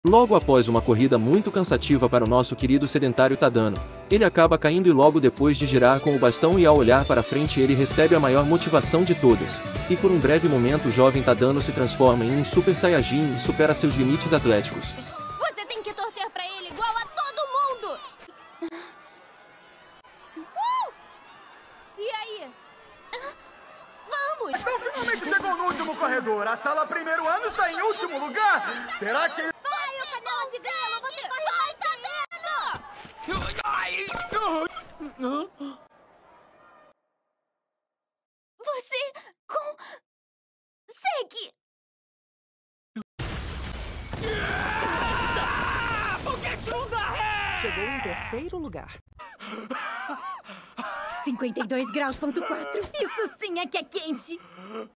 Logo após uma corrida muito cansativa para o nosso querido sedentário Tadano, ele acaba caindo e logo depois de girar com o bastão e ao olhar para frente ele recebe a maior motivação de todas. E por um breve momento o jovem Tadano se transforma em um Super Saiyajin e supera seus limites atléticos. Você tem que torcer pra ele igual a todo mundo! E aí? Vamos! Então finalmente chegou no último corredor. A sala primeiro ano está em último lugar. Será que... Vai, o cadão de gelo! Você corre mais Você consegue! Chegou em terceiro lugar. 52 graus, ponto 4. Isso sim é que é quente.